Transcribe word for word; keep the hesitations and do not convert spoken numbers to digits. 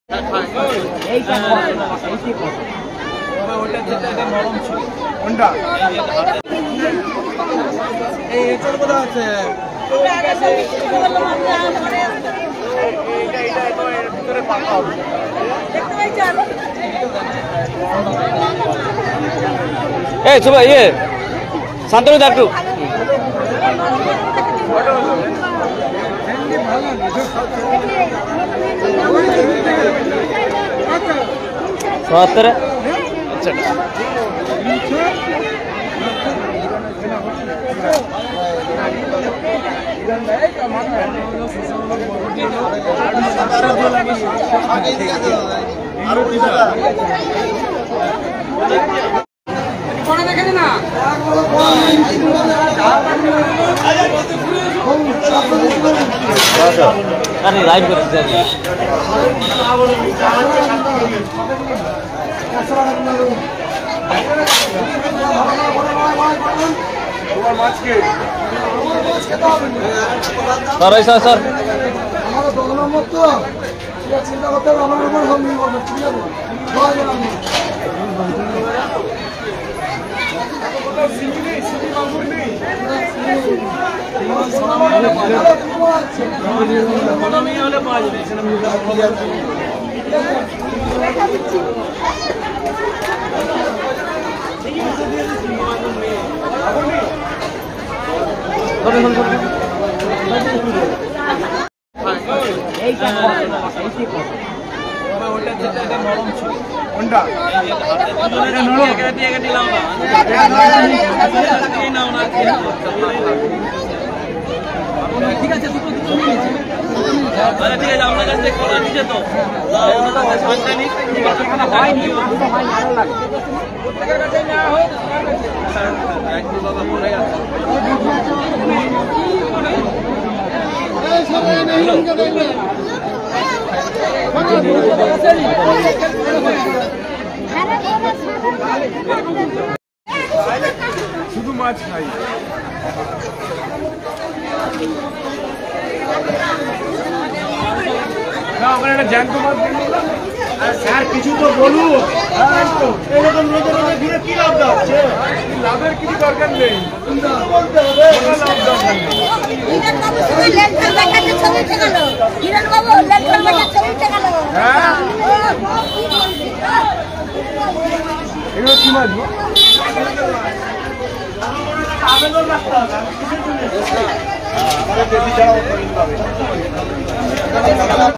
এই সুবা ইয়ে শান্তনু দাঁড়টু সত্তর আচ্ছা দেখেন না আরে লাইভ করতে জানি তোমার মাছকে স্যার ওই স্যার স্যার আমাদের দোকান নম্বর তো চিন্তা করতে হবে আমার উপর সব নির্ভর করছে ঠিক আছে ঠিক আছে ঠিক আছে আপনার কাছে করা দিচ্ছে তো প্রত্যেকের কাছে নেওয়া হোক শুধু মাছ খাই না ওখানে একটা জ্যান্ত মাছ স্যার কিছু তো বলুন এরকম রোদে রোদে ঘুরে কি লাভ হচ্ছে লাভের কিছু দরকার নেই বলতে হবে লাভ দরকার নেই এগুলো কি মাছ আবেদন রাখতে হবে